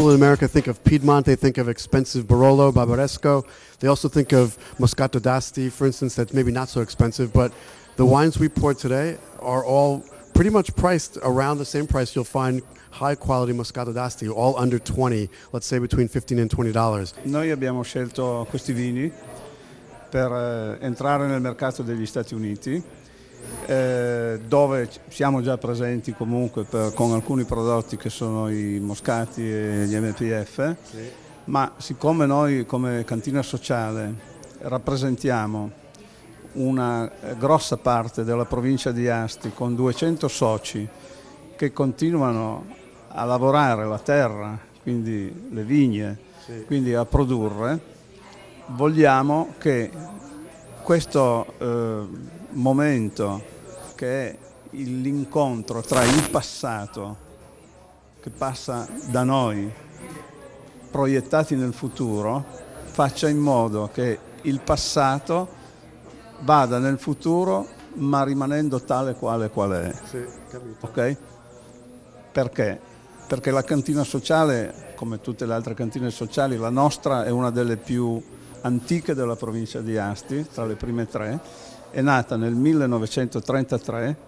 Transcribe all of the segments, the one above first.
people in America think of Piedmont, they think of expensive Barolo, Barbaresco. They also think of Moscato d'Asti, for instance, that's maybe not so expensive, but the wines we pour today are all pretty much priced around the same price. You'll find high quality Moscato d'Asti, all under 20, let's say between $15 and $20. Noi abbiamo scelto questi vini per entrare nel mercato degli Stati Uniti, dove siamo già presenti comunque con alcuni prodotti che sono i moscati e gli MPF, sì. Ma siccome noi come cantina sociale rappresentiamo una grossa parte della provincia di Asti con 200 soci che continuano a lavorare la terra, quindi le vigne, sì. Quindi a produrre, vogliamo che questo momento, che è l'incontro tra il passato che passa da noi proiettati nel futuro, faccia in modo che il passato vada nel futuro ma rimanendo tale qual è. Sì, capito. Ok? Perché? Perché la cantina sociale, come tutte le altre cantine sociali, la nostra è una delle più antiche della provincia di Asti, tra le prime tre, è nata nel 1933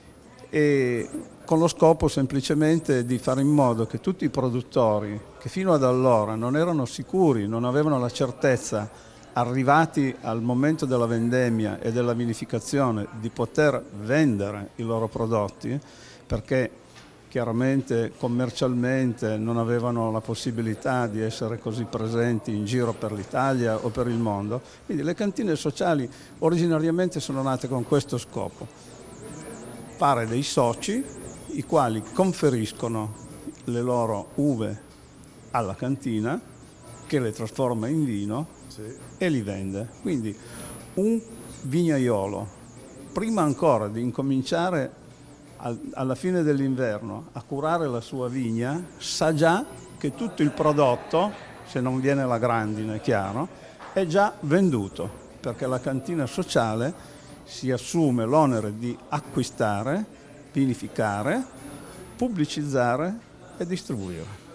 e con lo scopo semplicemente di fare in modo che tutti i produttori che fino ad allora non erano sicuri, non avevano la certezza, arrivati al momento della vendemmia e della vinificazione, di poter vendere i loro prodotti, perché chiaramente commercialmente non avevano la possibilità di essere così presenti in giro per l'Italia o per il mondo. Quindi le cantine sociali originariamente sono nate con questo scopo: fare dei soci i quali conferiscono le loro uve alla cantina, che le trasforma in vino, sì, e li vende. Quindi un vignaiolo, prima ancora di incominciare alla fine dell'inverno a curare la sua vigna, sa già che tutto il prodotto, se non viene la grandine, chiaro, è già venduto, perché la cantina sociale si assume l'onere di acquistare, vinificare, pubblicizzare e distribuire.